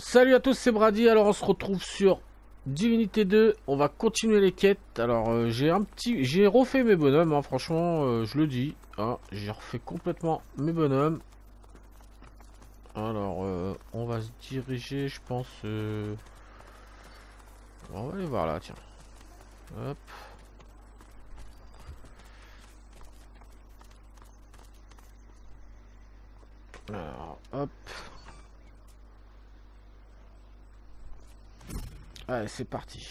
Salut à tous, c'est Brady. Alors on se retrouve sur Divinité 2. On va continuer les quêtes. Alors j'ai refait mes bonhommes, hein, franchement, je le dis. Hein, j'ai refait complètement mes bonhommes. Alors on va se diriger, je pense. On va aller voir là, tiens. Hop. Alors, hop. Allez, c'est parti.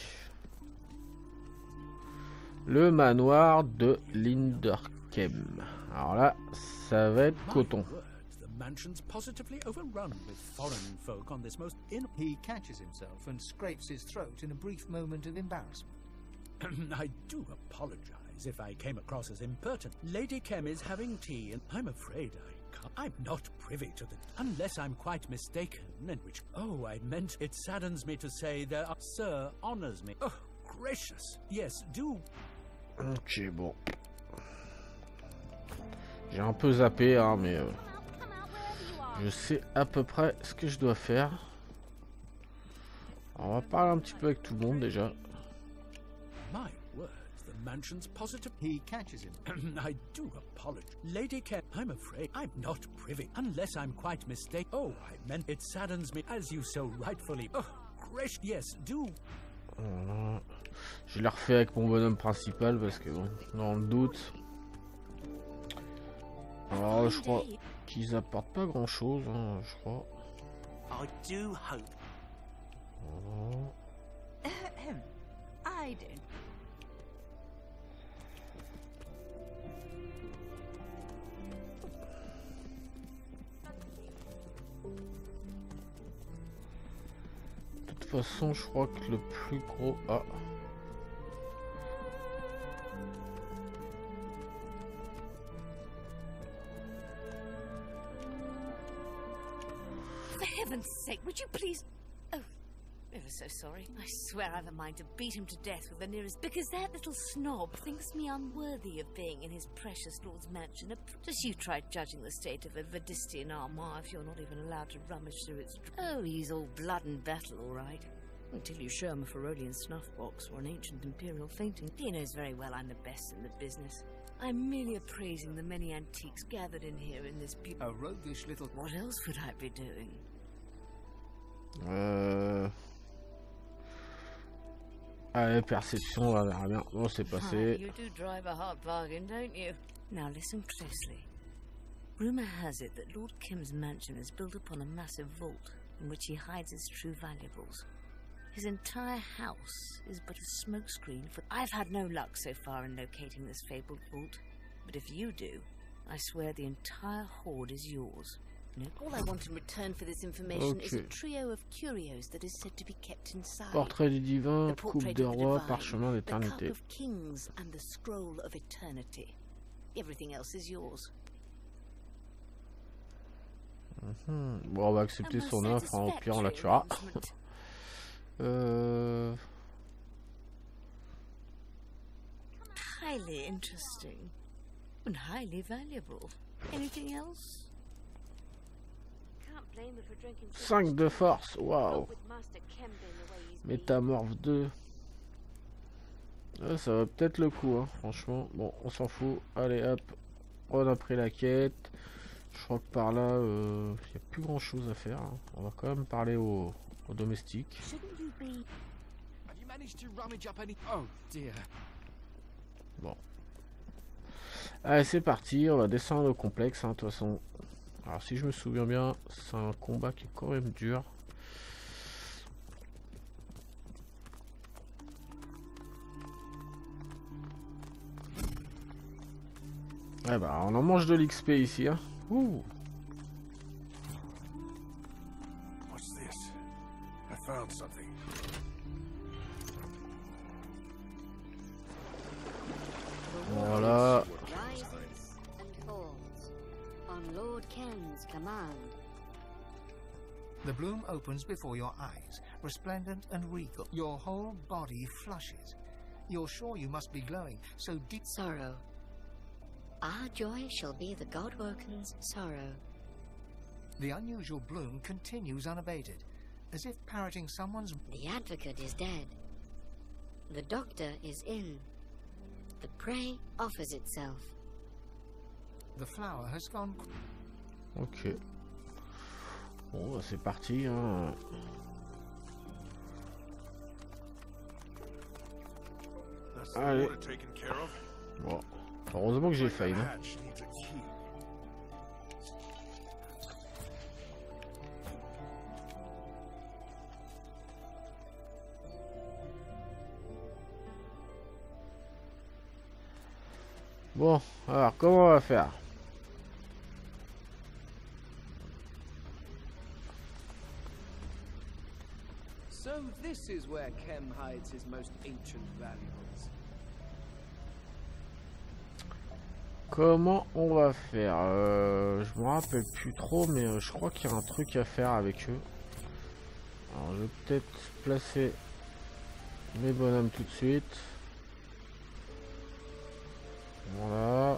Le manoir de Linderkem. Alors là, ça va être coton. The mansion's positively overrun with foreign folk on this most He catches himself and scrapes his throat in a brief moment of embarrassment. I do apologize if I came across as impertinent. Lady Kem is having tea, and I'm afraid I'm not privy to the... Unless I'm quite mistaken, in which... Oh, I meant... It saddens me to say there are... Sir honors me. Oh, gracious. Yes, do... Ok, bon. J'ai un peu zappé, hein, mais... je sais à peu près ce que je dois faire. Alors, on va parler un petit peu avec tout le monde, déjà. My words, the mansion's positive... He catches him. I do apologize. Lady Kem, I'm afraid I'm not privy. Unless I'm quite mistaken. Oh, I meant... It saddens me, as you so rightfully... Oh, gracious. Yes, do... Voilà. Je l'ai refait avec mon bonhomme principal parce que bon, dans le doute. Alors je crois qu'ils apportent pas grand chose, hein, je crois. I do hope. Voilà. I do. De toute façon, je crois que le plus gros... Ah. For heaven's sake, would you please... Oh, ever so sorry. I swear I've a mind to beat him to death with the nearest... Because that little snob thinks me unworthy of being in his precious lord's mansion. Just you try judging the state of a Vadistian armoire if you're not even allowed to rummage through its... Oh, he's all blood and battle, all right. Until you show him a Ferodian snuff box or an ancient imperial fainting. He knows very well I'm the best in the business. I'm merely appraising the many antiques gathered in here in this beautiful... A roguish little... What else would I be doing? Allez, perception, on verra bien. Bon, c'est passé. You do drive a hard bargain, don't you? Now listen closely. Rumor has it that Lord Kim's mansion is built upon a massive vault in which he hides his true valuables. His entire house is but a smokescreen for... I've had no luck so far in locating this fabled vault, but if you do, I swear the entire hoard is yours. No. All I want in return for this information is a trio of curios that is said to be kept inside. Portrait du divin, The coupe portrait de of the roi, divine, parchemin the cup d'éternité. of kings, and the scroll of eternity. Everything else is yours. Bon, on va accepter son offre, hein, au pire on la tuera. Highly interesting and highly valuable. Anything else? 5 de force, waouh. Métamorphe 2. Ça va peut-être le coup, hein, franchement. Bon, on s'en fout. Allez, hop. On a pris la quête. Je crois que par là, il n'y a plus grand chose à faire, hein. On va quand même parler aux domestiques. Bon. Allez, c'est parti. On va descendre au complexe, hein, de toute façon. Alors, si je me souviens bien, c'est un combat qui est quand même dur. Ouais, bah, on en mange de l'XP ici, hein. Ouh. What's this? I found something. Voilà. Rises and falls on Lord Ken's command. The bloom opens before your eyes, resplendent and regal. Your whole body flushes. You're sure you must be glowing, so deep... Sorrow. Our joy shall be the Godwoken's sorrow. The unusual bloom continues unabated. as if parroting someone's... The advocate is dead. The doctor is in. The prey offers itself. The flower has gone... Ok. Bon, c'est parti, hein. That's the Allez. water taken care of. Bon. Heureusement que j'ai failli, hein. Hatch needs a key. Bon, alors comment on va faire? So this is where Kem hides his most ancient valuables. Comment on va faire? Je me rappelle plus trop, mais je crois qu'il y a un truc à faire avec eux. Alors je vais peut-être placer mes bonhommes tout de suite. Voilà.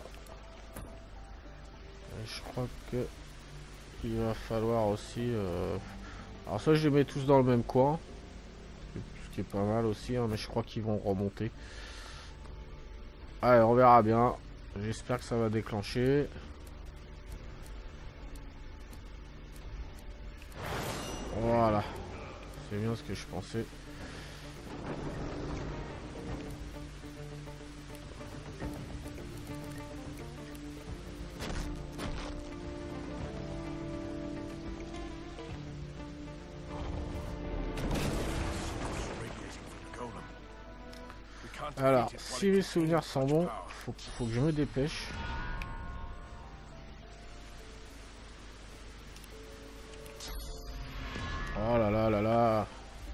Et je crois que il va falloir aussi... Alors ça je les mets tous dans le même coin. Ce qui est pas mal aussi, hein, mais je crois qu'ils vont remonter. Allez, on verra bien. J'espère que ça va déclencher. Voilà. C'est bien ce que je pensais. Alors, si mes souvenirs sont bons, faut que je me dépêche. Oh là là là là.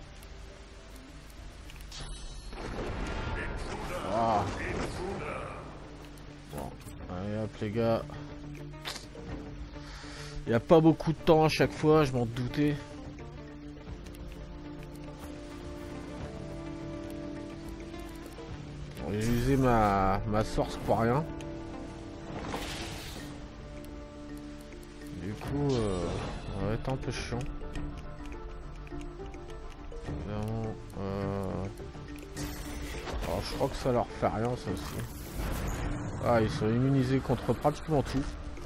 Oh. Bon, allez hop les gars. Il n'y a pas beaucoup de temps à chaque fois, je m'en doutais. J'ai usé ma source pour rien. Du coup, ça va être un peu chiant. Évidemment, alors, je crois que ça leur fait rien, ça aussi. Ah, ils sont immunisés contre pratiquement tout.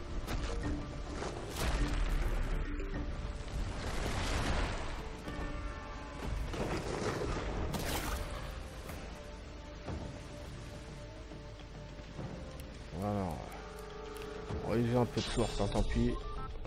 Un peu de source, hein, tant pis.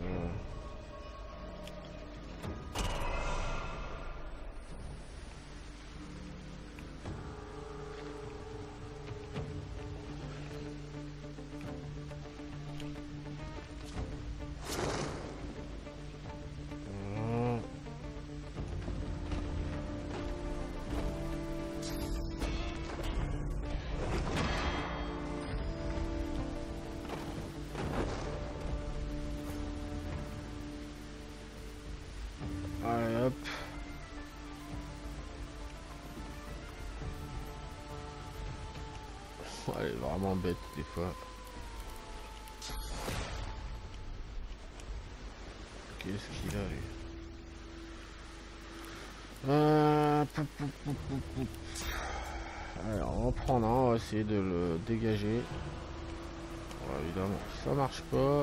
Allez hop. Elle est vraiment bête des fois. Qu'est-ce qu'il a lui? Alors on va en prendre un, on va essayer de le dégager. Bon, évidemment ça marche pas.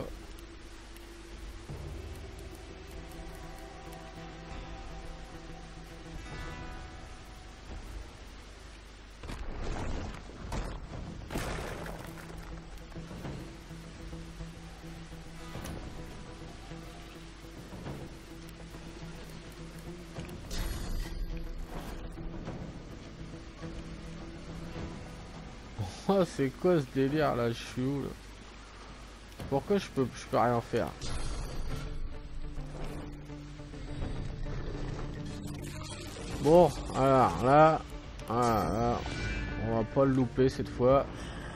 Oh, c'est quoi ce délire là? Je suis où là? Pourquoi je peux rien faire? Bon, alors là, on va pas le louper cette fois.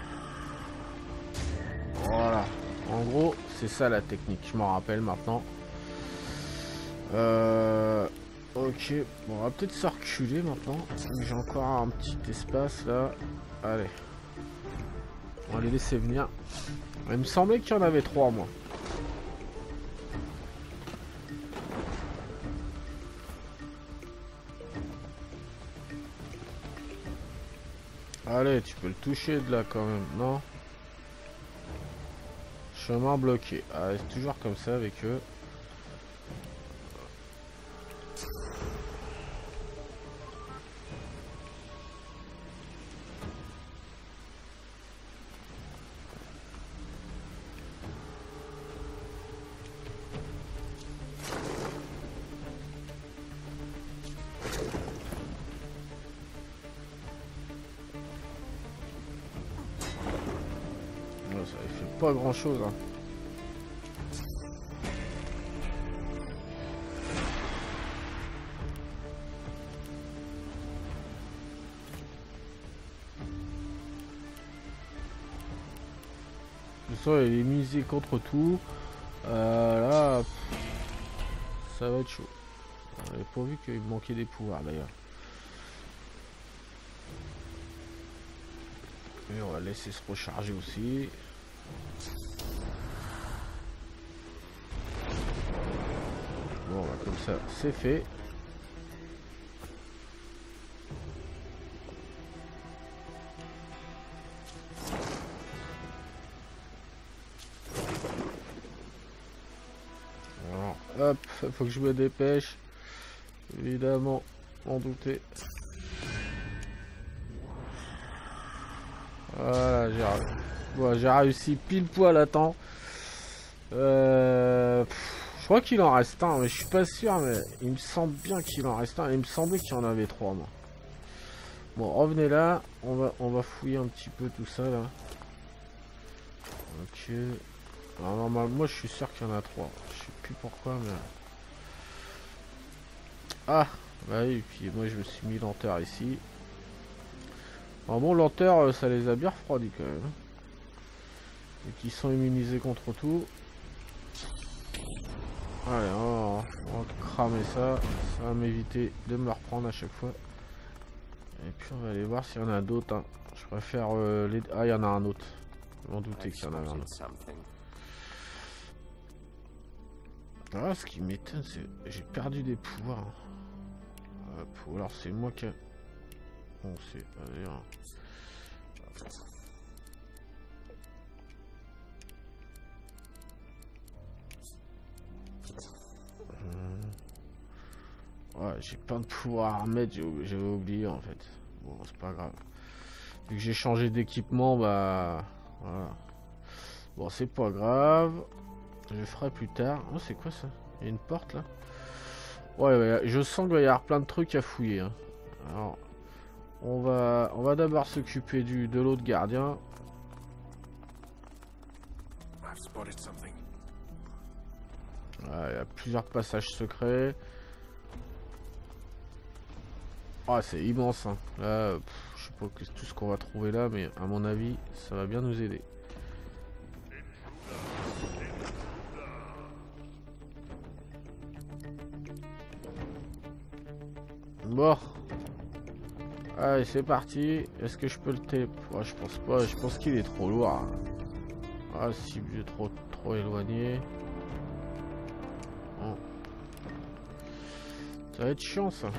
Voilà. En gros, c'est ça la technique. Je m'en rappelle maintenant. Ok. Bon, on va peut-être se reculer maintenant. J'ai encore un petit espace là. Allez. On va les laisser venir. Il me semblait qu'il y en avait 3 moi. Allez, tu peux le toucher de là quand même, non? Chemin bloqué. Ah, c'est toujours comme ça avec eux. Ça fait pas grand chose, hein. De toute façon, il est misé contre tout. Là, ça va être chaud. J'avais pas vu qu'il me manquait des pouvoirs d'ailleurs. Et on va laisser se recharger aussi. Bon, bah, comme ça, c'est fait. Alors, hop, faut que je me dépêche. Évidemment, en douter. Voilà, j'ai réussi pile poil à temps. Je crois qu'il en reste un, mais je suis pas sûr, mais il me semble bien qu'il en reste un. Il me semblait qu'il y en avait 3, moi. Bon, revenez là, on va fouiller un petit peu tout ça là. Ok. Alors normalement, moi je suis sûr qu'il y en a 3. Je sais plus pourquoi, mais... Ah, bah oui, et puis moi je me suis mis lenteur ici. Alors bon, lenteur, ça les a bien refroidis quand même. Et qui sont immunisés contre tout. Allez, on va cramer ça. Ça va m'éviter de me le reprendre à chaque fois. Et puis on va aller voir s'il y en a d'autres. Hein. Je préfère les... Ah, il y en a un autre. Je m'en doutais qu'il y en avait un autre. Ah, ce qui m'étonne, c'est j'ai perdu des pouvoirs. Ou alors c'est moi qui... Bon, c'est... Ouais, j'ai plein de pouvoirs à remettre, j'avais oublié en fait. Bon, c'est pas grave. Vu que j'ai changé d'équipement, bah... Voilà. Bon, c'est pas grave. Je ferai plus tard. Oh, c'est quoi ça? Il y a une porte là? Ouais, je sens qu'il va y avoir plein de trucs à fouiller. Hein. Alors, on va d'abord s'occuper de l'autre gardien. Ouais, il y a plusieurs passages secrets. Ah, c'est immense. Hein. Là, je sais pas tout ce qu'on va trouver là, mais à mon avis, ça va bien nous aider. Bon. Allez, c'est parti. Est-ce que je peux le télé... Ouais, je pense pas. Je pense qu'il est trop lourd. Hein. Ah, cible trop éloigné. Bon. Ça va être chiant, ça.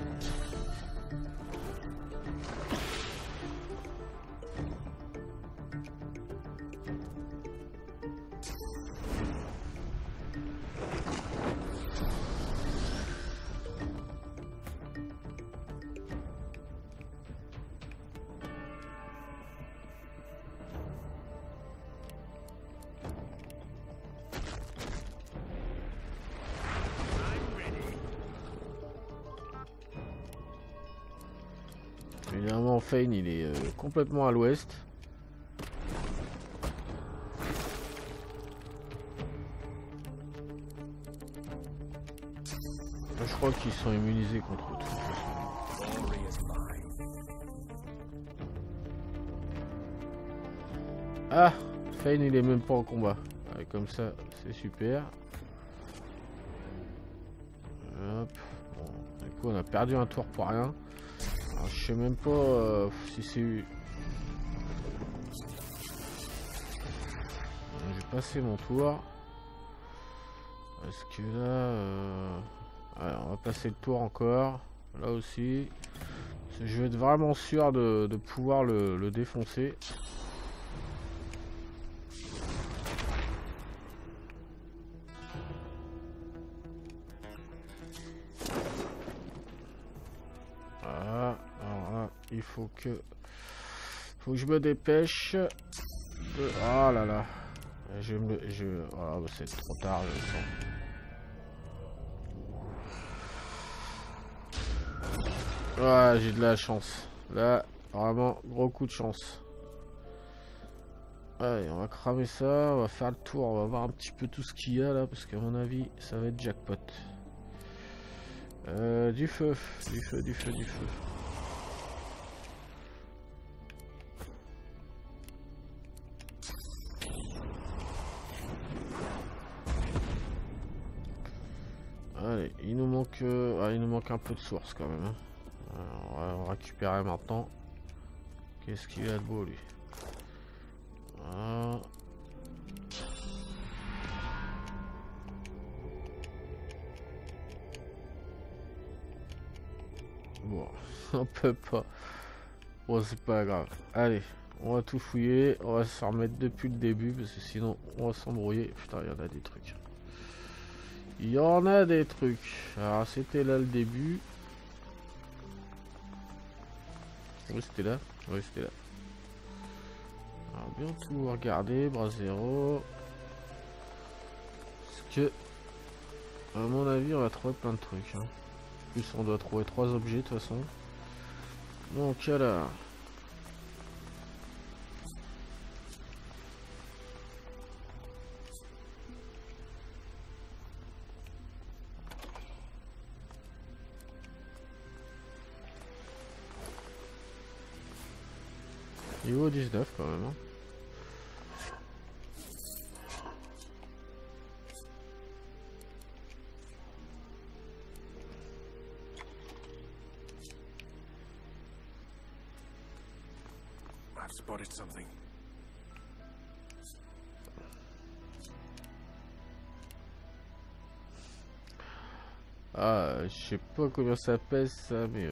Évidemment, Fane, il est complètement à l'ouest. Je crois qu'ils sont immunisés contre tout. Ah, Fane, il est même pas en combat. Ouais, comme ça, c'est super. Hop. Bon, du coup, on a perdu un tour pour rien. Alors, je sais même pas si c'est... J'ai passé mon tour. Est-ce que là... Alors, on va passer le tour encore. Là aussi. Je vais être vraiment sûr de pouvoir le défoncer. Voilà, alors là, il faut que je me dépêche. Oh là là. Voilà, c'est trop tard, je le sens. Ouais, j'ai de la chance. Là, vraiment, gros coup de chance. Allez, on va cramer ça, on va faire le tour, on va voir un petit peu tout ce qu'il y a là, parce qu'à mon avis, ça va être jackpot. Du feu. Allez, il nous manque un peu de source quand même. Hein. Alors, on va récupérer maintenant. Qu'est-ce qu'il a de beau lui? Voilà. Bon, on peut pas. Bon, c'est pas grave. Allez, on va tout fouiller. On va se remettre depuis le début parce que sinon on va s'embrouiller. Putain, il y en a des trucs. Il y en a des trucs. Alors, c'était là le début. Oui, c'était là. Oui, c'était là. Alors, bien tout regarder. Bras zéro. Parce que, à mon avis, on va trouver plein de trucs. Hein. En plus, on doit trouver 3 objets de toute façon. Donc, alors. Niveau 19 quand même. Hein. I've spotted something. Ah, je sais pas combien ça pèse ça, mais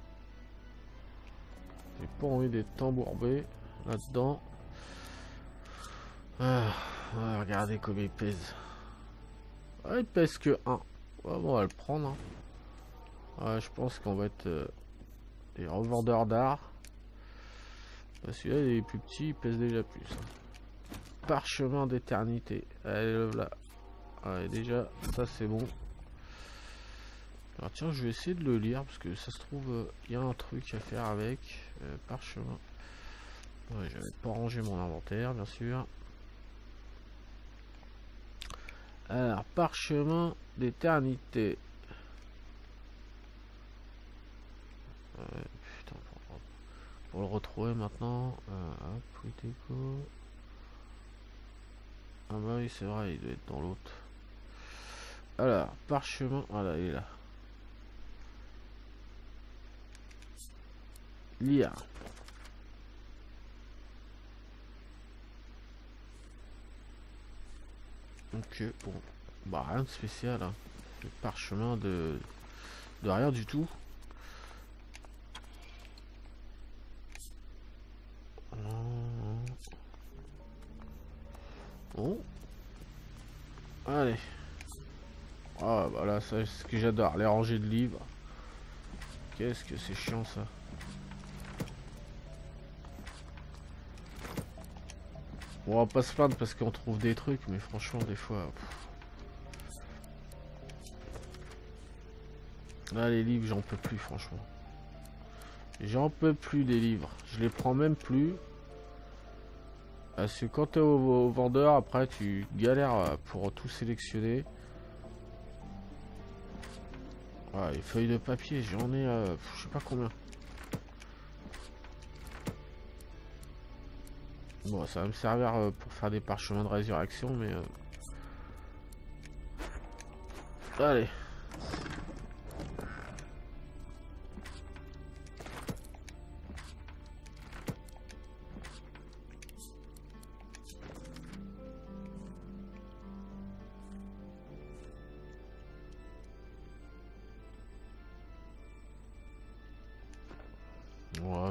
j'ai pas envie d'être embourbé là-dedans. Ah, regardez combien il pèse. Ah, il pèse que 1. Ouais, bon, on va le prendre. Hein. Ouais, je pense qu'on va être des revendeurs d'art. Celui-là, il est plus petit, il pèse déjà plus. Hein. Parchemin d'éternité. Allez, le voilà. Allez, déjà, ça c'est bon. Alors tiens, je vais essayer de le lire parce que ça se trouve, il y a un truc à faire avec. Parchemin. Ouais, j'avais pas rangé mon inventaire, bien sûr. Alors, parchemin d'éternité. Putain, pour le retrouver maintenant. Hop, Witeco. Ah bah oui, c'est vrai, il doit être dans l'autre. Alors, parchemin, voilà, il est là. Lire. Donc, bon, bah rien de spécial. Hein. Le parchemin de rien du tout. Bon. Allez. Ah bah là, ça, c'est ce que j'adore, les rangées de livres. Qu'est-ce que c'est chiant ça. Bon, on va pas se plaindre parce qu'on trouve des trucs, mais franchement, des fois... Là, les livres, j'en peux plus, franchement. J'en peux plus des livres. Je les prends même plus. Parce que quand t'es au vendeur, après, tu galères pour tout sélectionner. Ouais, les feuilles de papier, j'en ai... je sais pas combien. Bon, ça va me servir pour faire des parchemins de résurrection, mais... Allez. Ouais.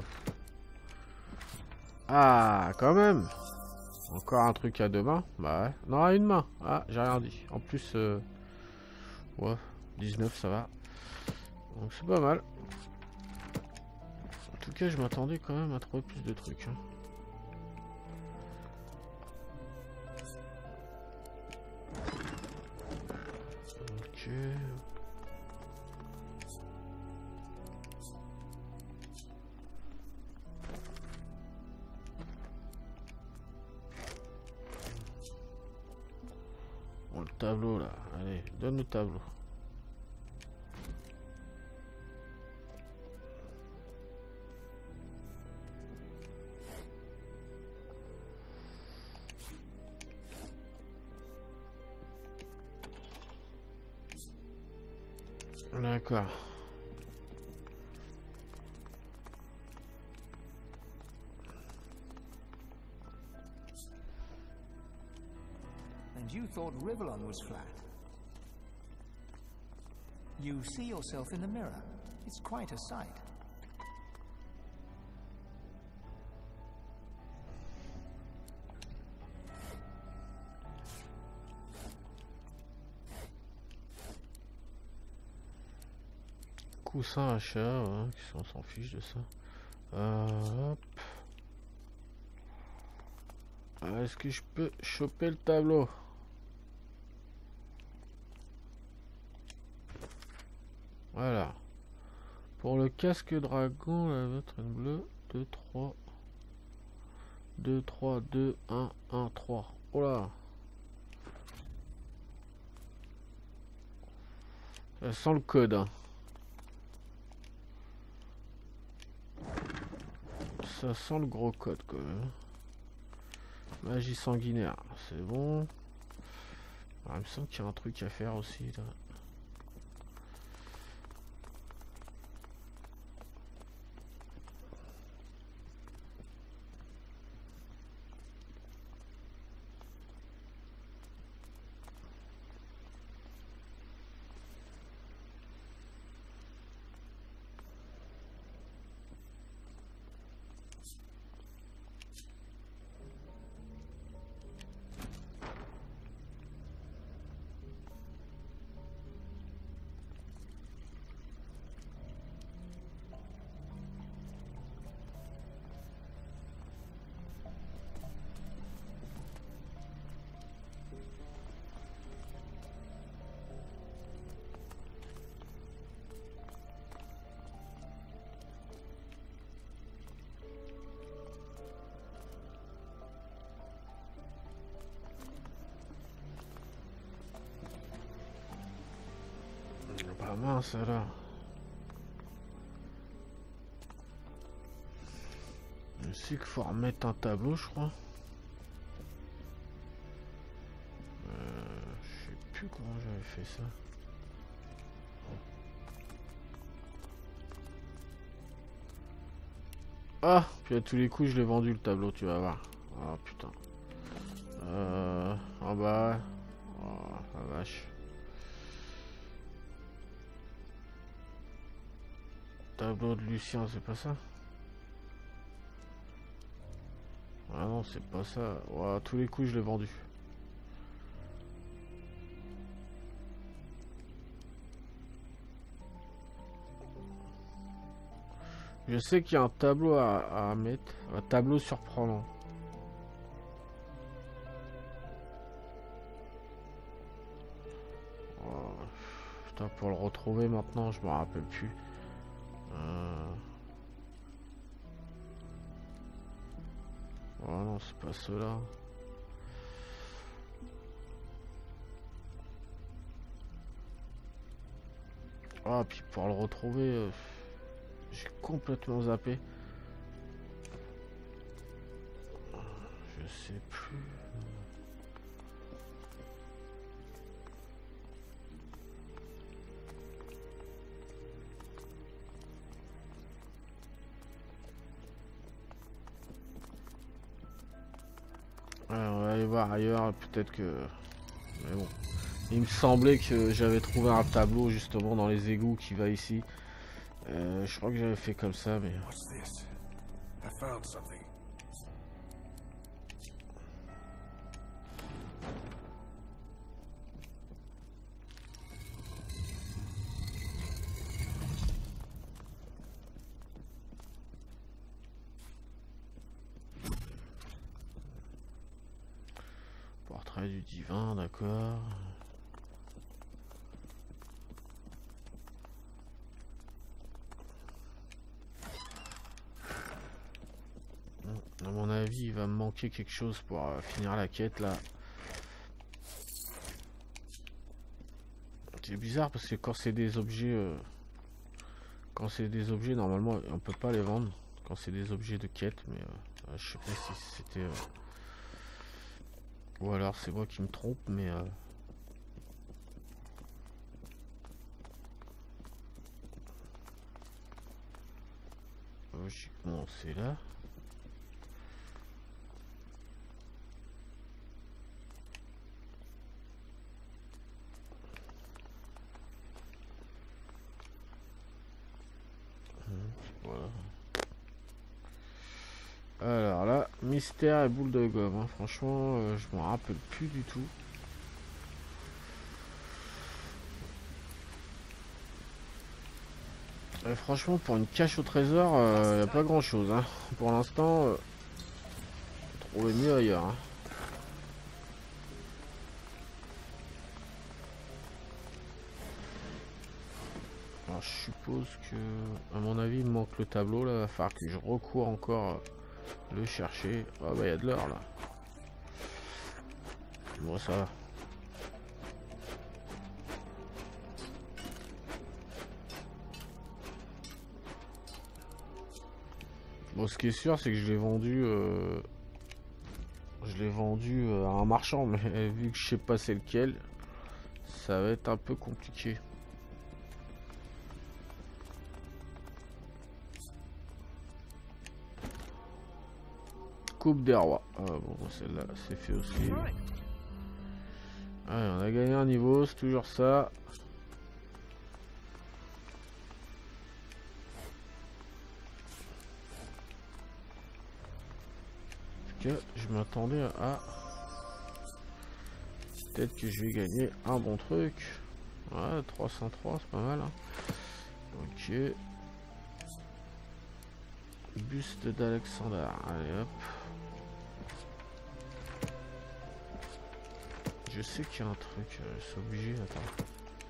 Ah, quand même. Encore un truc à deux mains. Bah ouais. Non, à une main. Ah, j'ai rien dit. En plus, ouais, 19, ça va. Donc c'est pas mal. En tout cas, je m'attendais quand même à trouver plus de trucs. Hein. Ok. Bon, le tableau là. Allez, donne le tableau. D'accord. And you thought Rivellon was flat. You see yourself in the mirror. It's quite a sight. Coussin achat, ouais, on s'en fiche de ça. Hop. Est-ce que je peux choper le tableau? Voilà. Pour le casque dragon, la vitrine bleue, 2, 3. 2, 3, 2, 1, 1, 3. Oh là. Ça sent le code. Hein. Ça sent le gros code quand même. Magie sanguinaire, c'est bon. Ah, il me semble qu'il y a un truc à faire aussi là. Pas mince alors. Je sais qu'il faut remettre un tableau, je crois. Je sais plus comment j'avais fait ça. Ah, puis à tous les coups je l'ai vendu le tableau, tu vas voir. Oh putain. En bas. Oh la vache. Tableau de Lucien, c'est pas ça? Ah non, c'est pas ça. Oh, à tous les coups je l'ai vendu. Je sais qu'il y a un tableau à mettre. Un tableau surprenant. Oh, putain, pour le retrouver maintenant, je me rappelle plus. Oh non, c'est pas cela. Ah, puis pour le retrouver, j'ai complètement zappé. Je sais plus. Ouais, on va aller voir ailleurs, peut-être que... Mais bon. Il me semblait que j'avais trouvé un tableau justement dans les égouts qui va ici. Ouais, je crois que j'avais fait comme ça, mais... What's this? I found something. Portrait du divin, d'accord. À mon avis, il va me manquer quelque chose pour finir la quête là. C'est bizarre parce que quand c'est des objets, normalement on peut pas les vendre. Quand c'est des objets de quête, mais je sais pas si c'était ou alors c'est moi qui me trompe, mais logiquement c'est là. Voilà. Alors là, mystère et boule de gomme, hein. Franchement, je m'en rappelle plus du tout. Franchement, pour une cache au trésor, il n'y a pas grand chose, hein. Pour l'instant, trouver mieux ailleurs, hein. Alors, je suppose que, à mon avis, il me manque le tableau là. Il va falloir que je recours encore le chercher. Ah bah, il y a de l'or là. Bon, ça va. Bon, ce qui est sûr, c'est que je l'ai vendu à un marchand, mais vu que je sais pas c'est lequel, ça va être un peu compliqué. Coupe des rois. Ah, bon, celle-là, c'est fait aussi. Allez, on a gagné un niveau, c'est toujours ça. Je m'attendais à... Peut-être que je vais gagner un bon truc. Ouais, 303, c'est pas mal, hein. Ok. Buste d'Alexander. Allez, hop. Je sais qu'il y a un truc, c'est obligé, attends.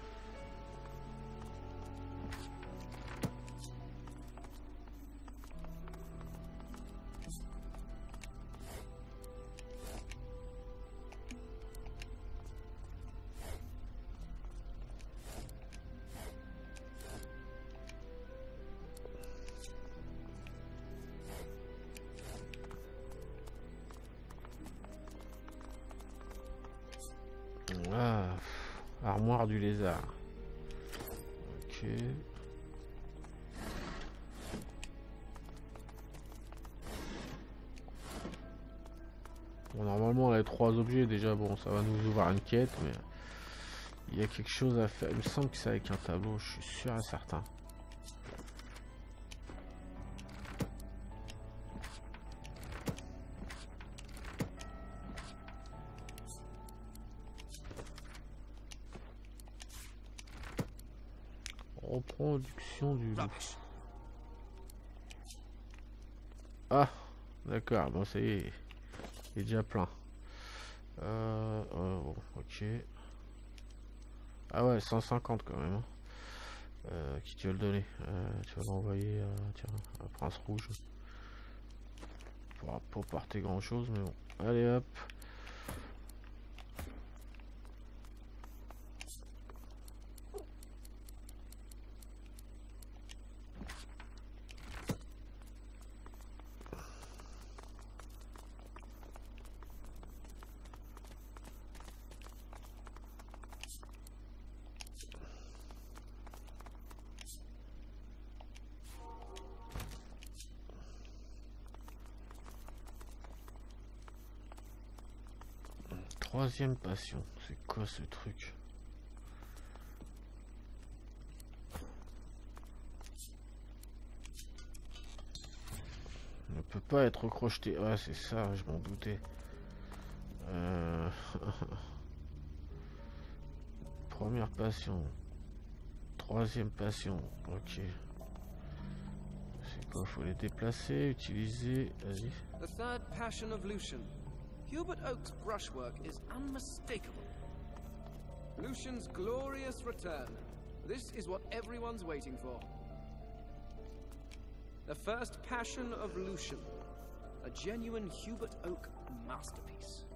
Ah, armoire du lézard. Ok. Bon, normalement, les 3 objets, déjà, bon, ça va nous ouvrir une quête, mais il y a quelque chose à faire. Il me semble que c'est avec un tableau, je suis sûr et certain. Reproduction du loup. Ah, d'accord, bon, ça y est, il est déjà plein. Bon, ok. Ah ouais, 150 quand même. Hein. Qui tu vas le donner? Tu vas l'envoyer tiens, à Prince Rouge. Pour pas porter grand chose, mais bon. Allez hop. Troisième passion, c'est quoi ce truc? peut pas être crocheté. Ouais, c'est ça, je m'en doutais. Première passion. Troisième passion. Ok. C'est quoi? Faut les déplacer, utiliser. Vas-y. The third passion of Lucian. Hubert Oak's brushwork is unmistakable. Lucian's glorious return. This is what everyone's waiting for. The first passion of Lucian. A genuine Hubert Oak masterpiece.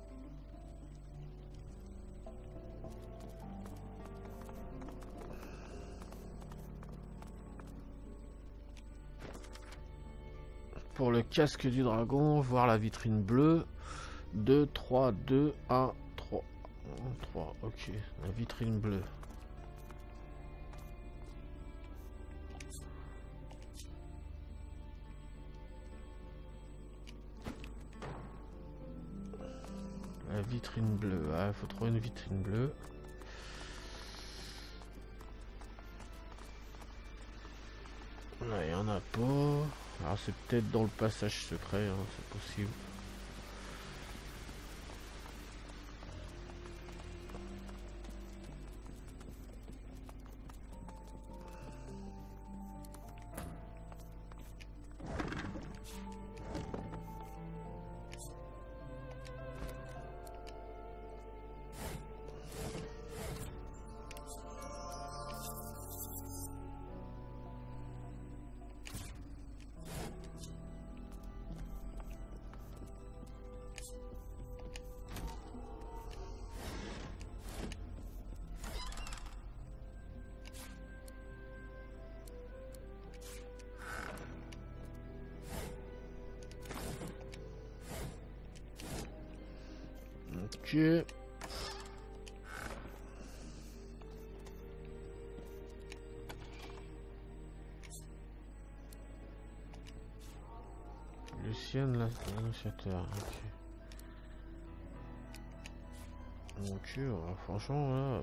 Pour le casque du dragon, voir la vitrine bleue. 2, 3, 2, 1, 3. 3, ok. La vitrine bleue. La vitrine bleue. Ah, faut trouver une vitrine bleue. Là, il y en a pas. Alors, c'est peut-être dans le passage secret, hein, c'est possible. Ok. Lucienne, l'annonciateur. Ok. Ok, franchement, là.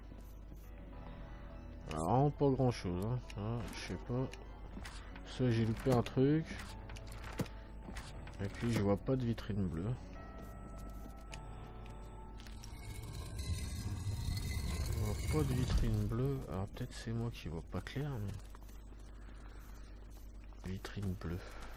Vraiment pas grand chose. Hein. Ah, je sais pas. Ça, j'ai loupé un truc. Et puis, je vois pas de vitrine bleue. Pas de vitrine bleue, alors peut-être c'est moi qui vois pas clair, mais vitrine bleue.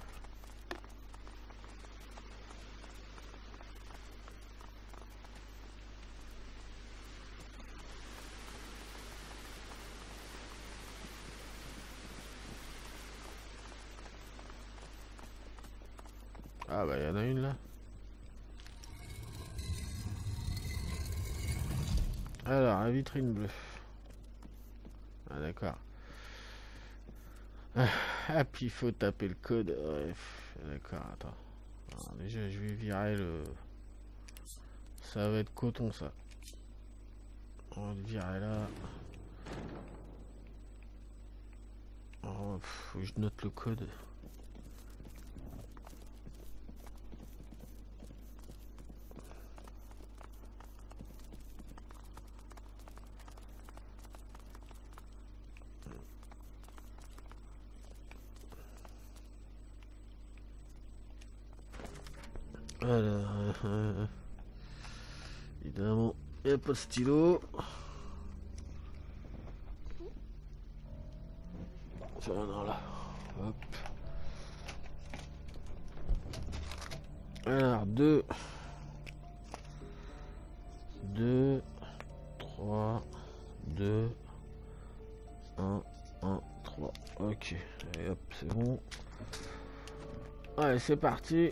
Ah bah il y en a une là. Alors, la vitrine bleue. Ah d'accord. Ah puis il faut taper le code. Ouais, d'accord, attends. Alors, déjà je vais virer le... Ça va être coton ça. On va le virer là. Oh, faut que je note le code. Alors, évidemment, il n'y a pas de stylo. Tiens, non, là. Hop. Alors, 2, 3, 2, 1, 1, 3. Ok. Allez, hop, c'est bon. Allez, c'est parti.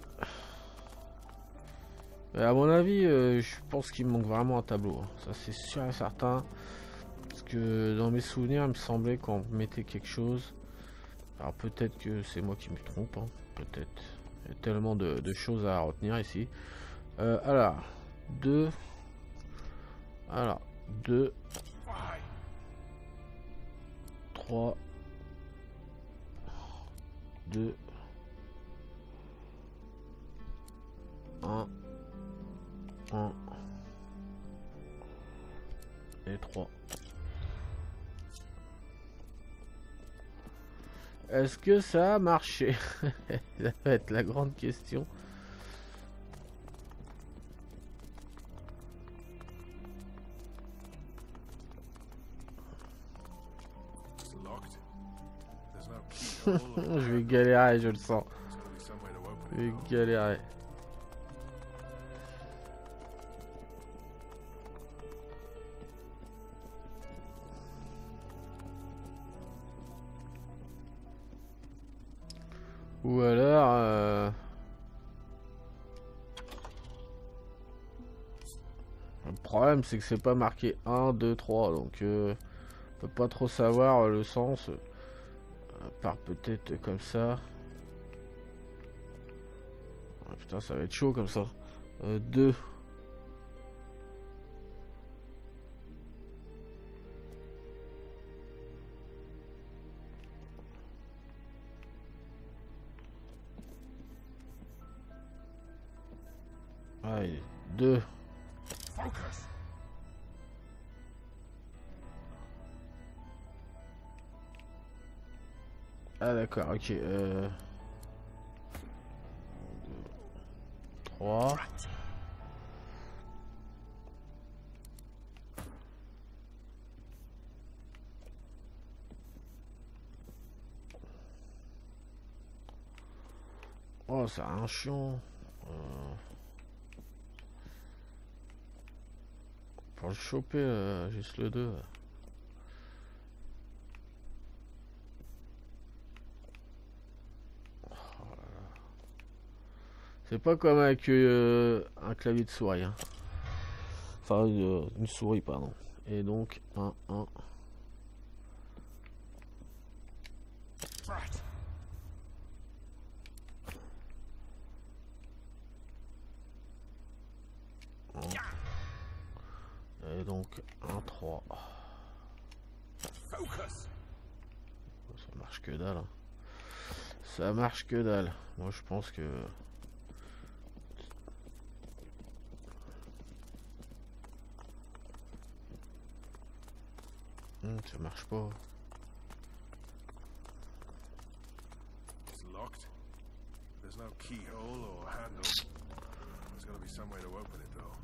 À mon avis, je pense qu'il me manque vraiment un tableau. Hein. Ça, c'est sûr et certain. Parce que dans mes souvenirs, il me semblait qu'on mettait quelque chose. Alors peut-être que c'est moi qui me trompe. Hein. Peut-être. Il y a tellement de choses à retenir ici. Alors, 2. Alors, 2. 3. 2. 1. 1 et 3. est-ce que ça a marché? Ça va être la grande question. It's locked. There's no keyhole or Je vais galérer, je le sens. there's gotta be some way to open Je vais it. galérer. Ou alors... Le problème c'est que c'est pas marqué 1, 2, 3, donc on peut pas trop savoir le sens. À part peut-être comme ça. Ah, putain, ça va être chaud comme ça. 2. Allez, 2. Focus! Ah d'accord, ok. 3. Oh, c'est un chiant. Pour le choper, juste le 2. C'est pas comme avec un clavier de souris. Hein. Enfin, une souris, pardon. Et donc, 1, 1. Et donc, 1, 3. Focus! Ça marche que dalle. Hein. Ça marche que dalle. Moi, je pense que... ça marche pas. It's locked. There's no keyhole or handle. There's gotta be some way to open it, though.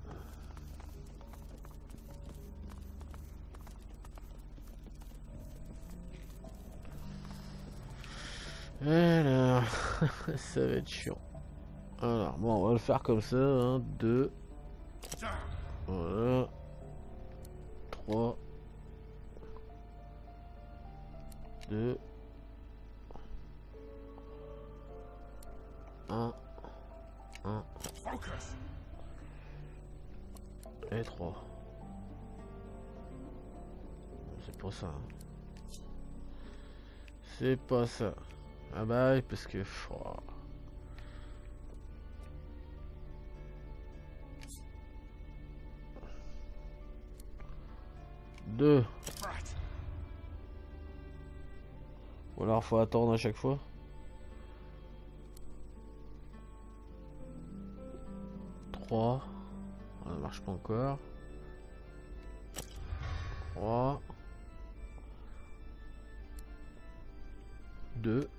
Alors, ça va être chiant. Alors, bon, on va le faire comme ça. 1, 2. Voilà. 3. 2. 1. 1. Focus! Et 3. C'est pas ça. Hein. C'est pas ça. Ah bah parce que... Oh. Deux. Ou alors faut attendre à chaque fois. 3. Ça marche pas encore. 3. 2.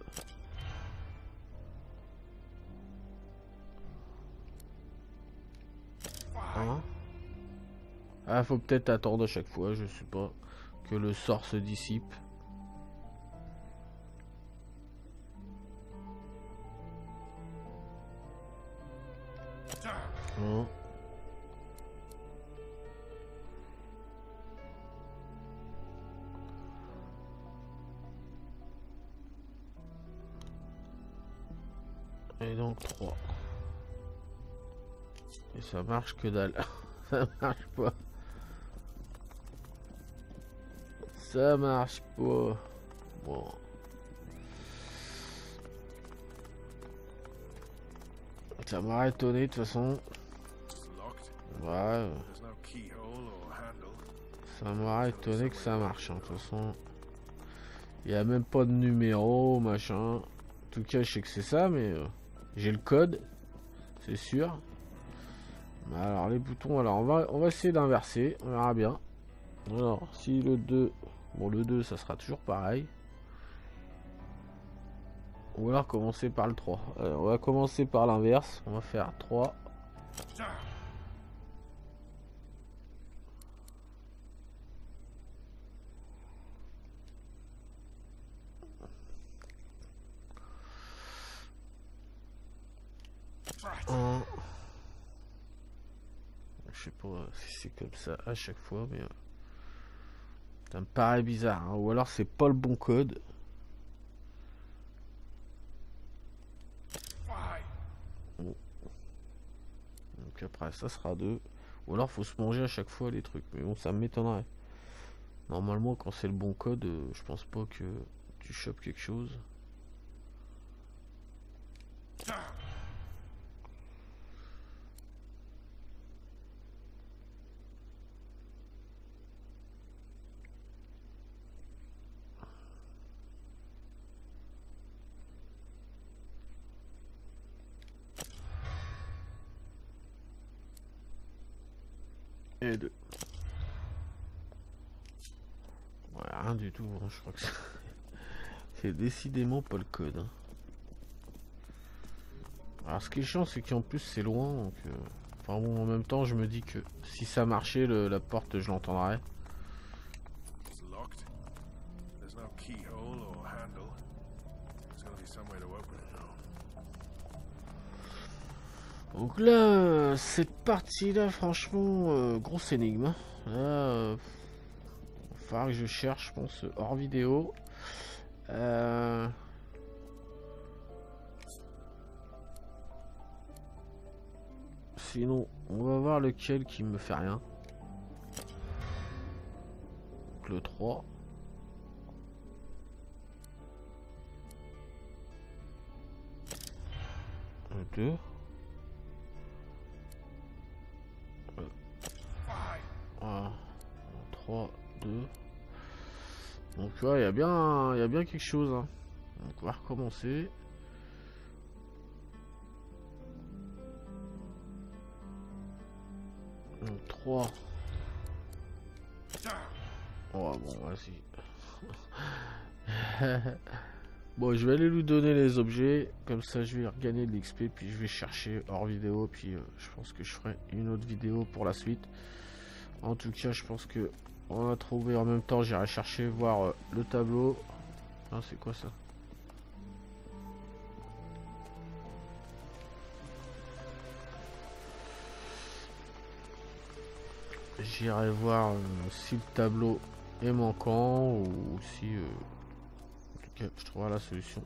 1. Ah, faut peut-être attendre à chaque fois, je sais pas, que le sort se dissipe. Un. Et donc 3. Et ça marche que dalle. Ça marche pas. Ça marche pas. Bon. Ça m'aurait étonné de toute façon. It's locked. Ouais. There's no keyhole or handle. Ça m'aurait étonné que ça marche. Hein. De toute façon. Il n'y a même pas de numéro, machin. En tout cas, je sais que c'est ça, mais j'ai le code. C'est sûr. Alors les boutons, alors on va essayer d'inverser, on verra bien. Alors si le 2, bon le 2 ça sera toujours pareil. Ou alors commencer par le 3. On va commencer par l'inverse. On va faire 3. Je sais pas si c'est comme ça à chaque fois, mais ça me paraît bizarre, hein. Ou alors c'est pas le bon code. Bon. Donc après ça sera 2. Ou alors faut se manger à chaque fois les trucs. Mais bon, ça m'étonnerait. Normalement quand c'est le bon code, je pense pas que tu chopes quelque chose. Et 2. Ouais, rien du tout, hein, je crois que c'est décidément pas le code. Hein. Alors ce qui est chiant, c'est qu'en plus c'est loin, donc enfin bon, en même temps je me dis que si ça marchait, la porte je l'entendrais. It's locked. There's no keyhole or handle. There's gotta be some way to open it now. Donc là, cette partie-là, franchement, grosse énigme. Hein. Là, il va falloir que je cherche, je pense, hors vidéo. Sinon, on va voir lequel qui me fait rien. Donc le 3. Le 2. 3, 2. Donc ouais, il y a bien quelque chose. Hein. Donc on va recommencer. Donc 3. Oh bon, vas-y. Bon, je vais aller lui donner les objets. Comme ça, je vais regagner de l'XP. Puis je vais chercher hors vidéo. Puis je pense que je ferai une autre vidéo pour la suite. En tout cas, je pense que on a trouvé en même temps. J'irai chercher, voir le tableau. Ah, c'est quoi ça? J'irai voir si le tableau est manquant ou si en tout cas je trouverai la solution.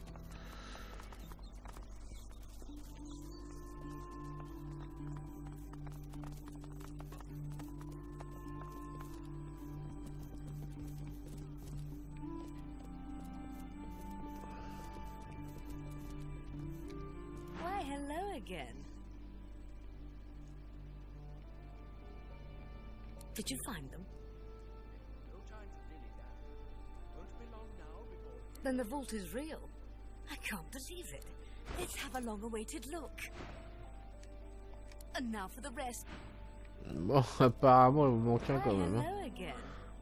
Why, hello again. Did you find them? No time to dilly-dally. Won't be long now before... Then the vault is real. I can't believe it. Let's have a long-awaited look. And now for the rest. Bon, apparemment, il me manque un Why, quand même. Hein. hello again.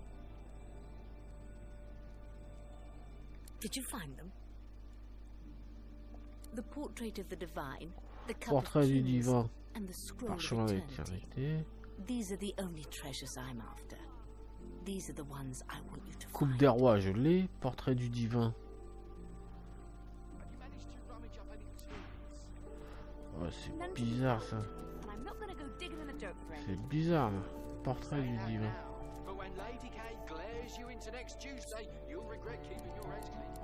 Did you find them? The portrait of the divine, the cup of Portrait du kings, divin, and the scroll of parchemin de eternity. l'éternité, These are the only treasures I'm after. These are the ones I want you to coupe find. des rois, je l'ai, portrait du divin. Have you managed to rummage up any tools? Ouais, c'est bizarre ça. And I'm not gonna go digging in the dirt for any. C'est bizarre, là. Portrait du divin. Now, but when Lady Kay glares you into next Tuesday, you'll regret keeping your hands clean.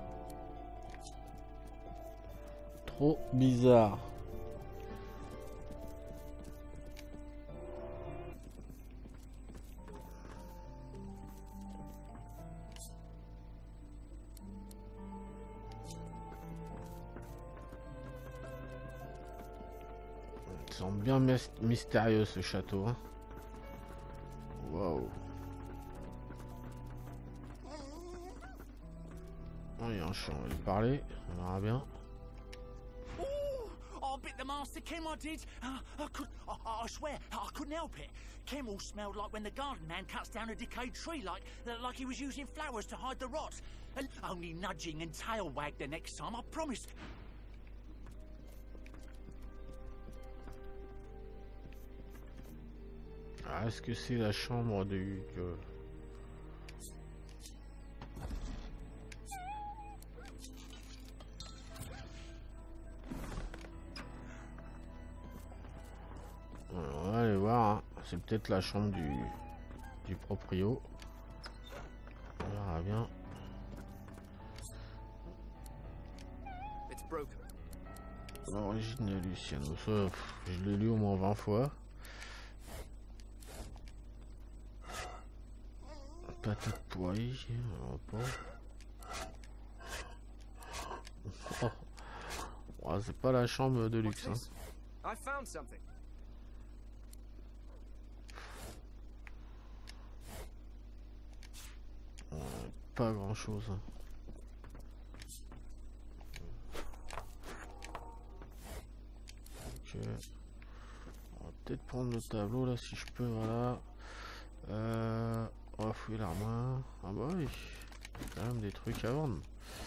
Trop bizarre. Il semble bien mystérieux ce château. Hein. Waouh. Oh, il y a un chat, on va lui parler. On verra bien. Oh, bit the master, Kim, I did. I swear, I couldn't help it. Kim all smelled like when the garden man cuts down a decayed tree, like he was using flowers to hide the rot. And only nudging and tail wag the next time, I promise. Ah, est-ce que c'est la chambre du... On va aller voir, hein. C'est peut-être la chambre du proprio. On verra bien. L'origine de Luciano, ça, je l'ai lu au moins 20 fois. Patate poêlée, oh, c'est pas la chambre de luxe. Hein. I found something. Pas grand chose. Hein. Okay. On va peut-être prendre le tableau là si je peux, voilà. On va fouiller l'armoire. Ah bah oui, il y a quand même des trucs à vendre.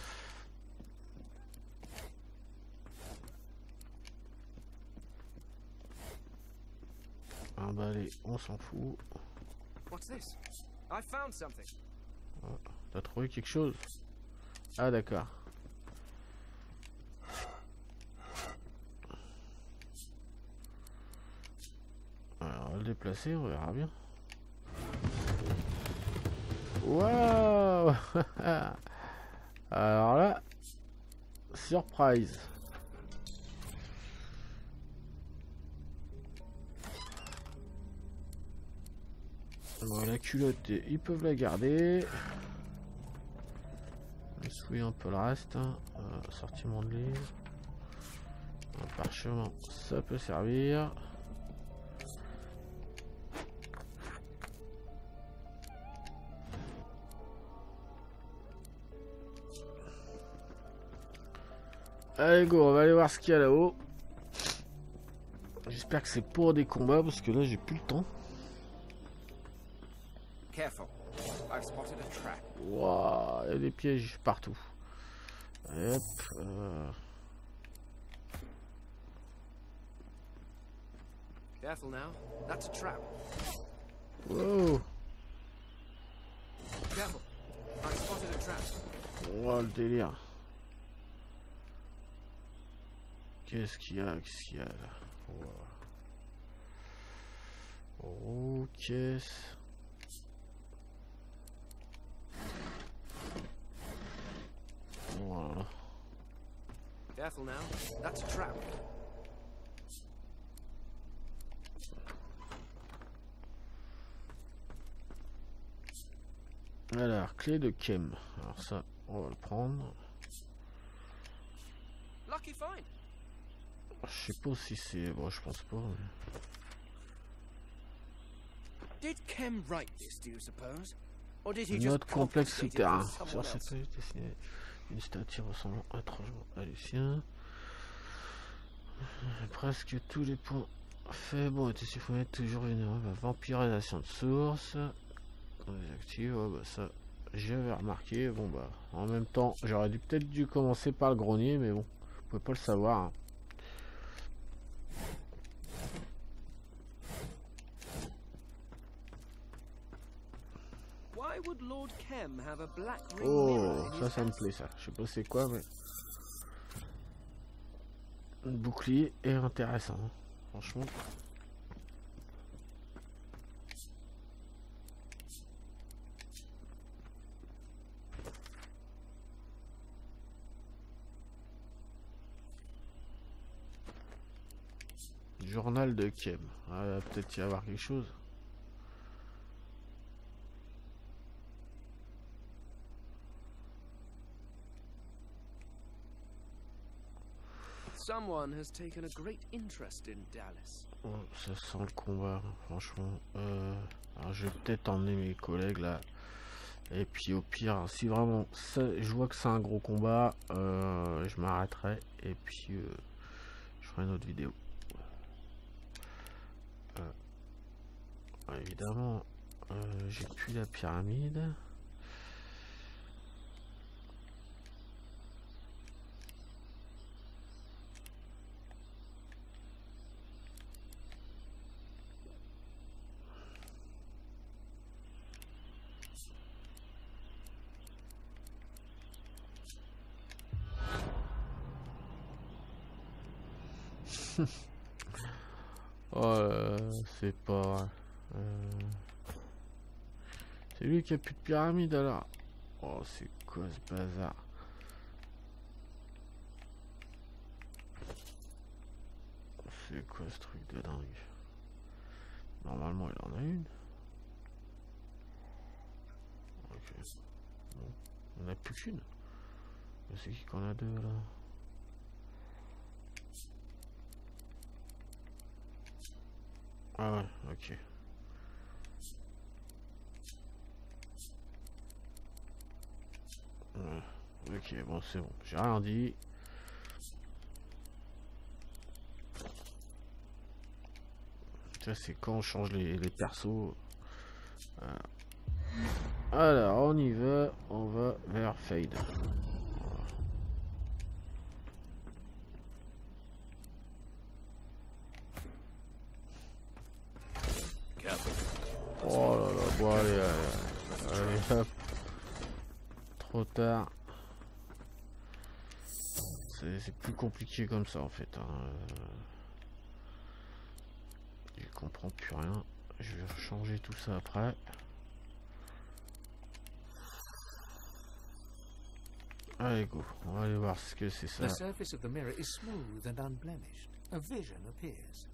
Emballé, on s'en fout. What's this? I found something. Oh, t'as trouvé quelque chose? Ah d'accord. Alors, on va le déplacer, on verra bien. Waouh. Alors là, surprise. Bon, la culotte, ils peuvent la garder. On va souiller un peu le reste. Hein. Sortiment de livre. Un parchemin, ça peut servir. Allez go, on va aller voir ce qu'il y a là-haut. J'espère que c'est pour des combats parce que là j'ai plus le temps. Careful. I've spotted a trap. Waouh, il y a des pièges partout. Hop. Careful now. That's a trap. Wow. Careful. I've spotted a trap. Oh le délire. Qu'est-ce qu'il y a? Qu'est-ce qu'il y a là? Wow. Ok. Voilà. Careful now. That's a trap. Alors, clé de Kem. Alors ça, on va le prendre. Lucky find. Je sais pas si c'est... Bon, je pense pas. Mais... Did Kem write this, do you suppose? Or did he just Notre complexe propagate it souterrain. for Sur someone cette else? feuille est dessinée une statue ressemblant étrangement à Lucien. Presque tous les points faibles ont été siphonnés, toujours une vampirisation de source. On désactive, oh bah ça j'avais remarqué. Bon bah en même temps j'aurais peut-être dû commencer par le grenier, mais bon, vous pouvez pas le savoir. Hein. Why would Lord Kem have a black ring Oh, mirror in his ça me house? plaît ça. Je sais pas c'est quoi, mais le bouclier est intéressant, hein. Franchement. Journal de Kem. Ah, il va peut-être y avoir quelque chose. Someone has taken a great interest in Dallas. Oh, ça sent le combat, franchement. Alors je vais peut-être emmener mes collègues là. Et puis au pire, si vraiment ça, je vois que c'est un gros combat, je m'arrêterai. Et puis je ferai une autre vidéo. Évidemment, j'ai plus la pyramide. Oh, c'est pas... C'est lui qui a plus de pyramide alors. Oh, c'est quoi ce bazar? C'est quoi ce truc de dingue? Normalement il en a une. Ok. Bon. Il n'y en a plus qu'une. C'est qui qu'on a deux là? Ah ouais, ok. Ouais, ok, bon c'est bon, j'ai rien dit. Ça c'est quand on change les persos. Alors on y va, on va vers Fade. Oh là là, bon allez, allez hop. Trop tard. C'est plus compliqué comme ça en fait. Hein. Je comprends plus rien. Je vais changer tout ça après. Allez go, on va aller voir ce que c'est ça. The surface of the mirror is smooth and unblemished. A vision appears.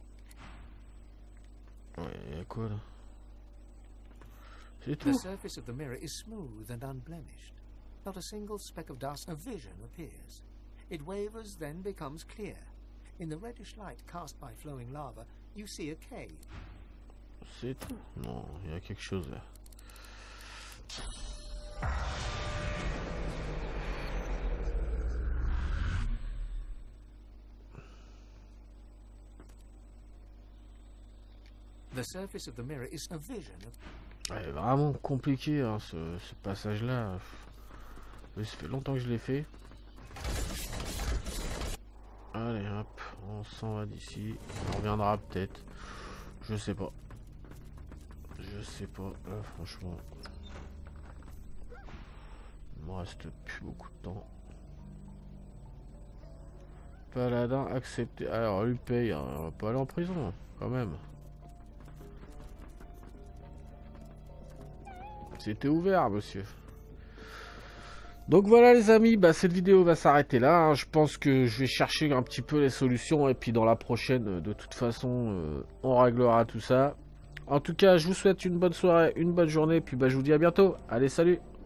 Ouais, il y a quoi là? C'est The tout. surface of the mirror is smooth and unblemished. Not a single speck of dust. A vision appears. It wavers, then becomes clear. In the reddish light cast by flowing lava, you see a cave. C'est tout. Non, il y a quelque chose là. The surface of the mirror is a vision of... Ouais, vraiment compliqué hein, ce passage là. Ça fait longtemps que je l'ai fait. Allez hop, on s'en va d'ici. On reviendra peut-être. Je sais pas. Je sais pas. Là franchement. Il me reste plus beaucoup de temps. Paladin accepté. Alors lui paye, hein. On va pas aller en prison quand même. C'était ouvert, monsieur. Donc voilà les amis, bah, cette vidéo va s'arrêter là. Hein. Je pense que je vais chercher un petit peu les solutions. Et puis dans la prochaine, de toute façon, on réglera tout ça. En tout cas, je vous souhaite une bonne soirée, une bonne journée. Puis bah, je vous dis à bientôt. Allez, salut!